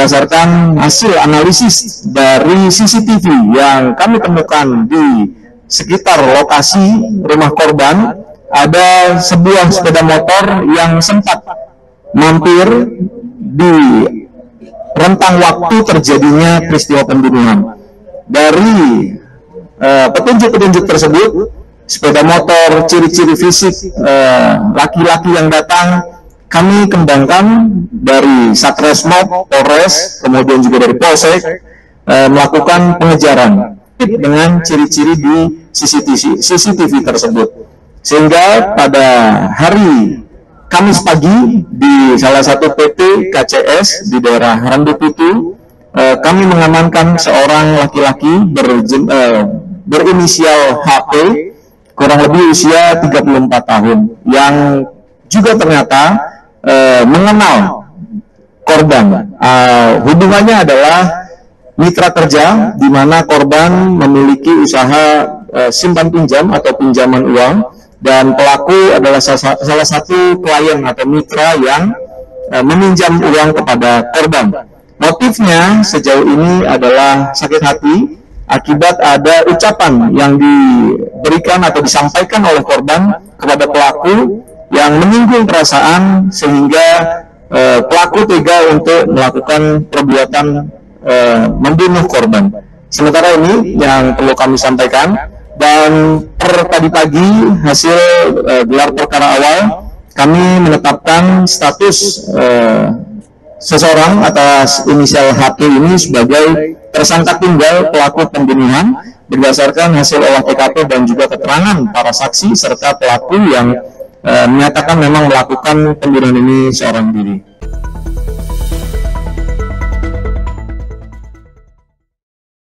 berdasarkan hasil analisis dari CCTV yang kami temukan di sekitar lokasi rumah korban, ada sebuah sepeda motor yang sempat mampir di rentang waktu terjadinya peristiwa pembunuhan. Dari petunjuk-petunjuk tersebut, sepeda motor, ciri-ciri fisik laki-laki yang datang, kami kembangkan dari Satreskrimum, Polres, kemudian juga dari Polsek, melakukan pengejaran dengan ciri-ciri di CCTV tersebut. Sehingga pada hari Kamis pagi di salah satu PT KCS di daerah Randukutu, kami mengamankan seorang laki-laki berinisial HP, kurang lebih usia 34 tahun, yang juga ternyata mengenal korban. Hubungannya adalah mitra kerja, di mana korban memiliki usaha simpan pinjam atau pinjaman uang, dan pelaku adalah salah satu klien atau mitra yang meminjam uang kepada korban. Motifnya sejauh ini adalah sakit hati akibat ada ucapan yang diberikan atau disampaikan oleh korban kepada pelaku yang menyinggung perasaan, sehingga pelaku tega untuk melakukan perbuatan membunuh korban. Sementara ini yang perlu kami sampaikan, dan per tadi pagi hasil gelar perkara awal, kami menetapkan status seseorang atas inisial HP ini sebagai tersangka tunggal pelaku pembunuhan berdasarkan hasil olah TKP dan juga keterangan para saksi serta pelaku yang menyatakan memang melakukan pembunuhan ini seorang diri.